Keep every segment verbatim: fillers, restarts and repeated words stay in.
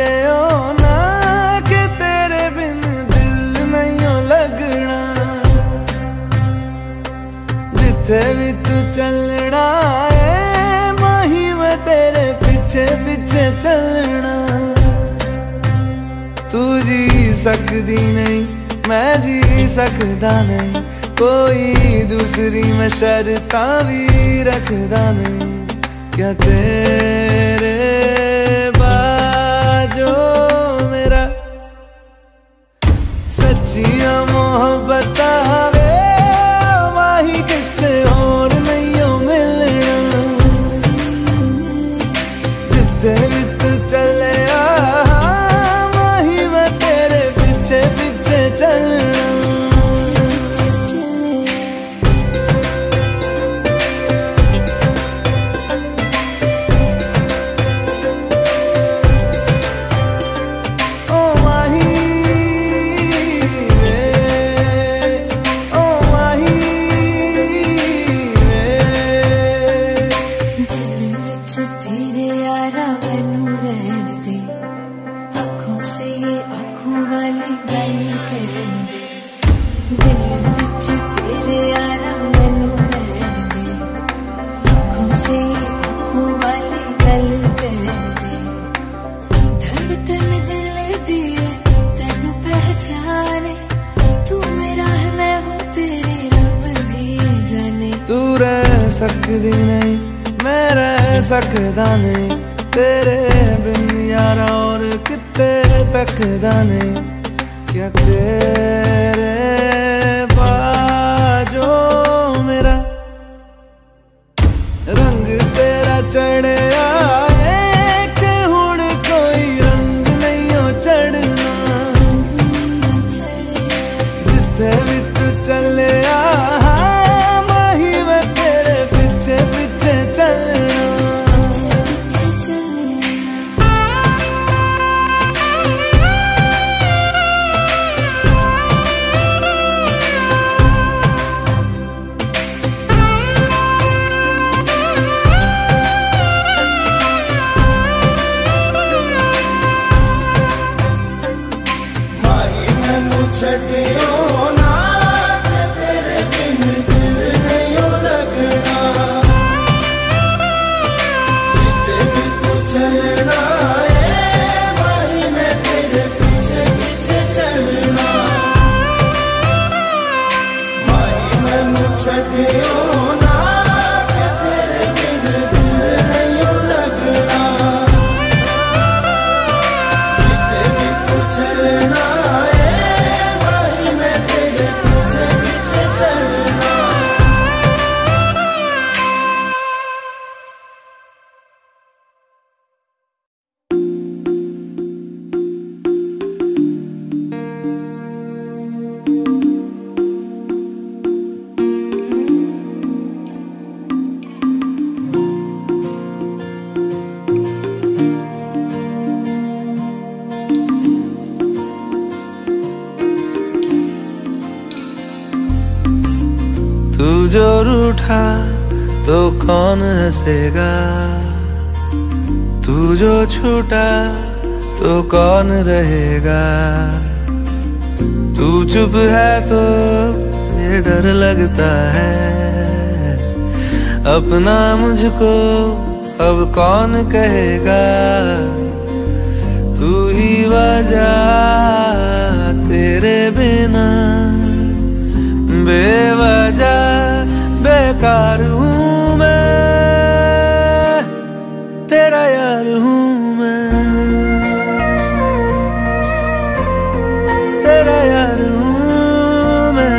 ओ ना कि तेरे बिन दिल नहीं हो लगना। जिथे भी तू चलना है माही मैं तेरे पीछे पीछे चलना। तू जी सकदी नहीं मैं जी सकदा नहीं, कोई दूसरी मैं शर्तां भी रखदा नहीं। क्या तेरे बाजो मेरा सच्चियां मोहब्बत वे माही किते और नहीं हो मिलना। जिथे भी तू चले माही मैं तेरे पीछे पीछे चलना। सकदी नहीं मैं रह सकदा नहीं, तेरे बिन यारा और किते तकदा नहीं। क्या तेरे बाजो मेरा रंग तेरा चढ़िया कि हुण कोई रंग नहीं हो चढ़ना। जिथे भी तू चले तू जो रूठा तो कौन हंसेगा, तू जो छूटा तो कौन रहेगा। तू चुप है तो ये डर लगता है, अपना मुझको अब कौन कहेगा। तू ही वजह तेरे बिना बेवजह बेकार हूँ मैं, तेरा यार हूँ मैं, तेरा यार हूँ मैं।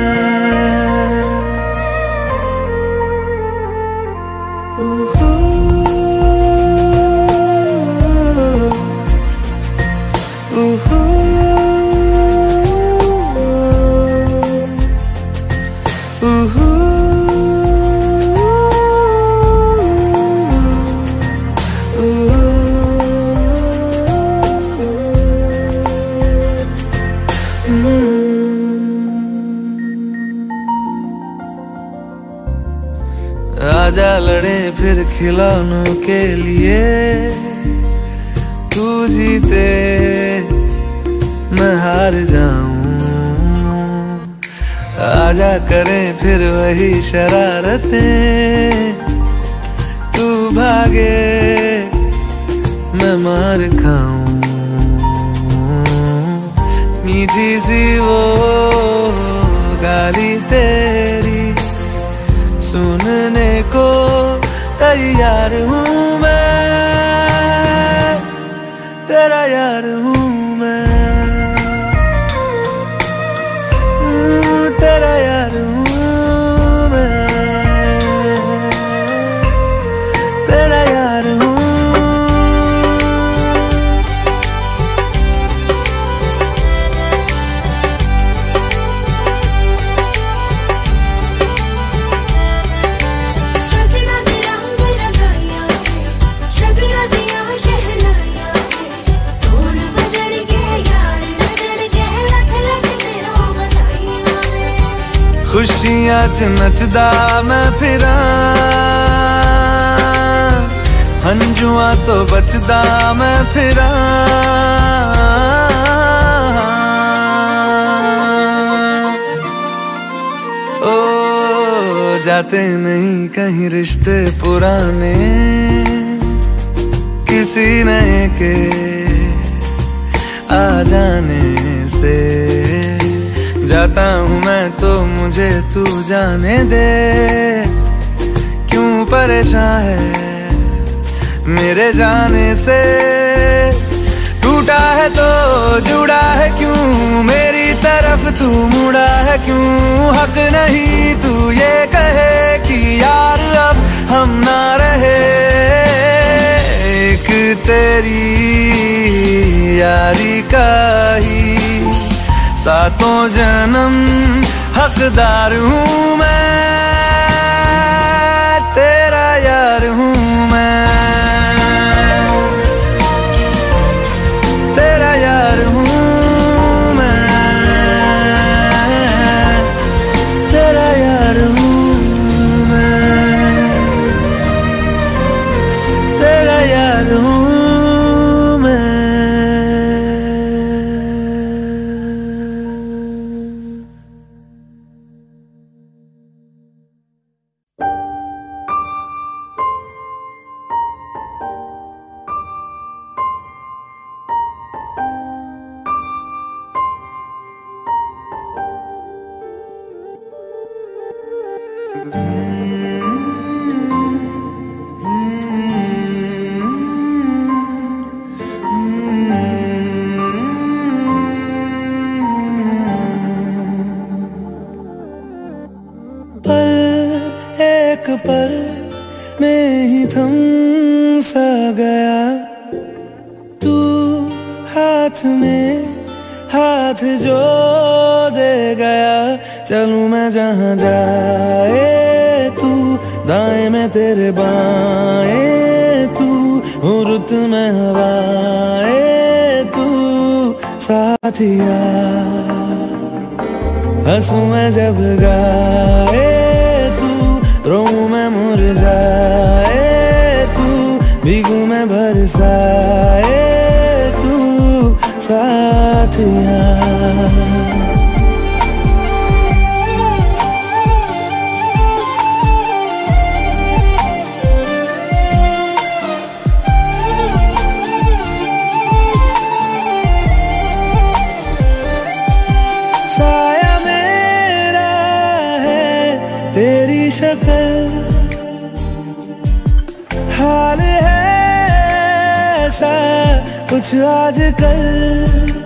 आजा लड़े फिर खिलौनों के लिए, तू जीते हार जाऊं। आजा करें फिर वही शरारतें, तू भागे मैं मार खाऊं। मीठी सी वो गाली तेरी सुनने को तैयार हूँ मैं, तेरा यार हूँ मैं, तेरा यार हूँ मैं, तेरा यार हूँ। खुशियां च नचदा मैं फिरा, हंजुआ तो बचदा मैं फिरा। ओ जाते नहीं कहीं रिश्ते पुराने, किसी नए के आ जाने से। जाता हूँ मैं तो मुझे तू जाने दे, क्यों परेशान है मेरे जाने से। टूटा है तो जुड़ा है क्यों, मेरी तरफ तू मुड़ा है क्यों। हक नहीं तू ये कहे कि यार अब हम ना रहे, एक तेरी यारी का ही सातों जन्म हकदार हूँ मैं, तेरा यार हूँ मैं, तेरा यार हूँ मैं, तेरा यार हूँ मैं, तेरा यार हूँ। पल में ही थम सा गया, तू हाथ में हाथ जो दे गया। चलूं मैं जहाँ जाए तू, दाएं में तेरे बाएं तू, हूँ रुत में हवाएं तू साथिया। हंसूं मैं जब गाए तू, रोऊं मैं मुरझाए तू, भीगूं मैं बरसाए तू साथिया। साया मेरा है तेरी शक्ल, हाल है ऐसा कुछ आजकल।